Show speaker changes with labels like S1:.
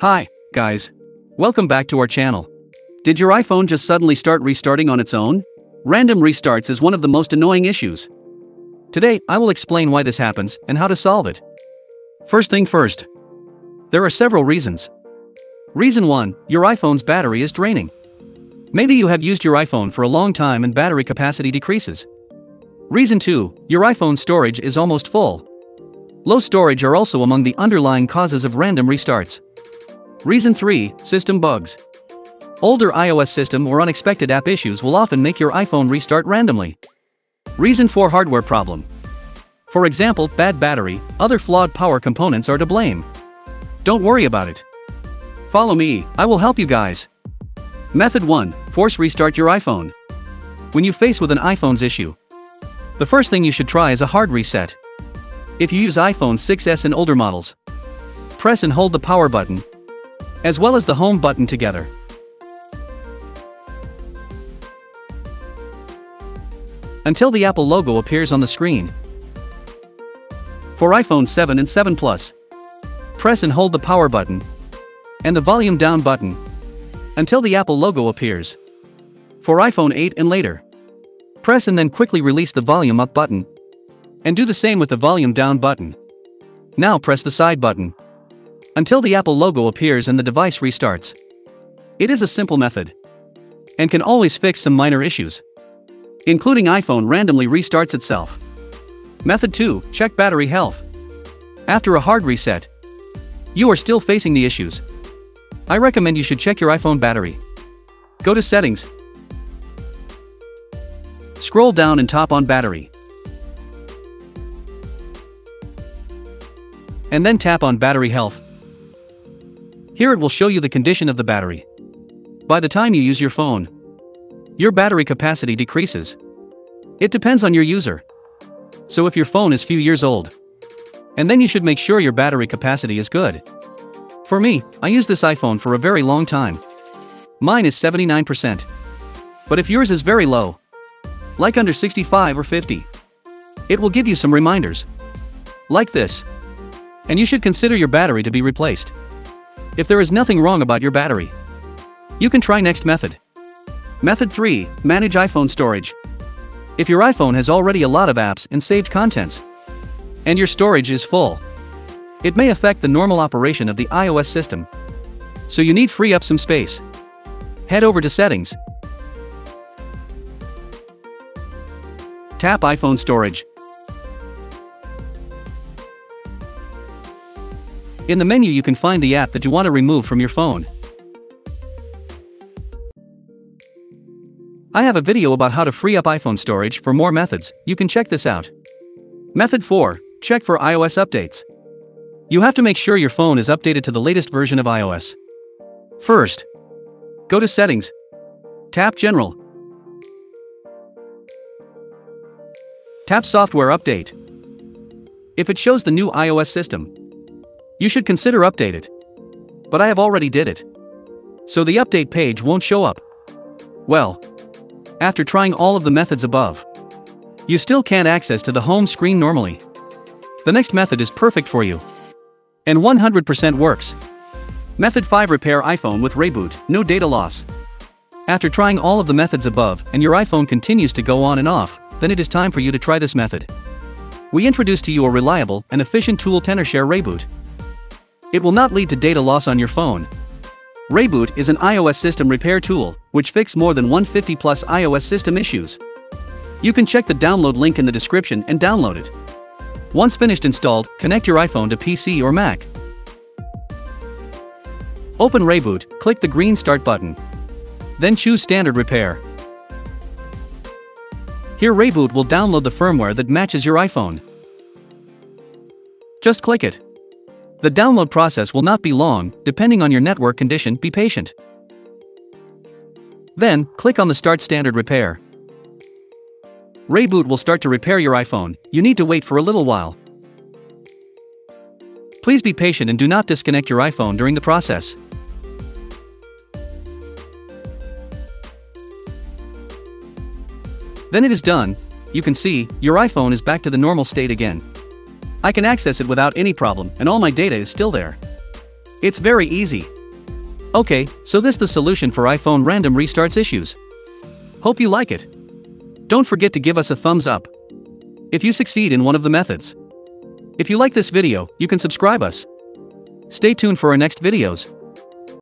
S1: Hi, guys. Welcome back to our channel. Did your iPhone just suddenly start restarting on its own? Random restarts is one of the most annoying issues. Today, I will explain why this happens and how to solve it. First thing first. There are several reasons. Reason 1, your iPhone's battery is draining. Maybe you have used your iPhone for a long time and battery capacity decreases. Reason 2, your iPhone's storage is almost full. Low storage are also among the underlying causes of random restarts. Reason 3, system bugs. Older iOS system or unexpected app issues will often make your iPhone restart randomly. Reason 4, hardware problem. For example, bad battery, other flawed power components are to blame. Don't worry about it. Follow me, I will help you guys. Method 1, force restart your iPhone. When you face with an iPhone's issue, the first thing you should try is a hard reset. If you use iPhone 6s and older models, press and hold the power button, as well as the home button together. Until the Apple logo appears on the screen. For iPhone 7 and 7 Plus, press and hold the power button and the volume down button until the Apple logo appears. For iPhone 8 and later, press and then quickly release the volume up button and do the same with the volume down button. Now press the side button until the Apple logo appears and the device restarts. It is a simple method and can always fix some minor issues, including iPhone randomly restarts itself. Method 2, check battery health. After a hard reset, you are still facing the issues. I recommend you should check your iPhone battery. Go to Settings. Scroll down and tap on Battery. And then tap on Battery Health. Here it will show you the condition of the battery. By the time you use your phone, your battery capacity decreases. It depends on your user. So if your phone is few years old, and then you should make sure your battery capacity is good. For me, I use this iPhone for a very long time. Mine is 79%. But if yours is very low, like under 65 or 50, it will give you some reminders. Like this. And you should consider your battery to be replaced. If there is nothing wrong about your battery, you can try next method. Method 3, manage iPhone storage. If your iPhone has already a lot of apps and saved contents, and your storage is full, it may affect the normal operation of the iOS system. So you need free up some space. Head over to Settings. Tap iPhone Storage. In the menu you can find the app that you want to remove from your phone. I have a video about how to free up iPhone storage for more methods, you can check this out. Method 4, check for iOS updates. You have to make sure your phone is updated to the latest version of iOS. First, go to Settings. Tap General. Tap Software Update. If it shows the new iOS system, you should consider update it. But I have already did it, so the update page won't show up. Well, after trying all of the methods above, you still can't access to the home screen normally. The next method is perfect for you, and 100% works. Method 5, repair iPhone with reboot, no data loss. After trying all of the methods above and your iPhone continues to go on and off, then it is time for you to try this method. We introduce to you a reliable and efficient tool, Tenorshare Reboot. It will not lead to data loss on your phone. Reboot is an iOS system repair tool, which fixes more than 150 plus iOS system issues. You can check the download link in the description and download it. Once finished installed, connect your iPhone to PC or Mac. Open Reboot, click the green Start button. Then choose Standard Repair. Here Reboot will download the firmware that matches your iPhone. Just click it. The download process will not be long, depending on your network condition, be patient. Then, click on the Start Standard Repair. Reboot will start to repair your iPhone, you need to wait for a little while. Please be patient and do not disconnect your iPhone during the process. Then it is done, you can see, your iPhone is back to the normal state again. I can access it without any problem and all my data is still there. It's very easy. Okay, so this is the solution for iPhone random restarts issues. Hope you like it. Don't forget to give us a thumbs up if you succeed in one of the methods. If you like this video, you can subscribe us. Stay tuned for our next videos.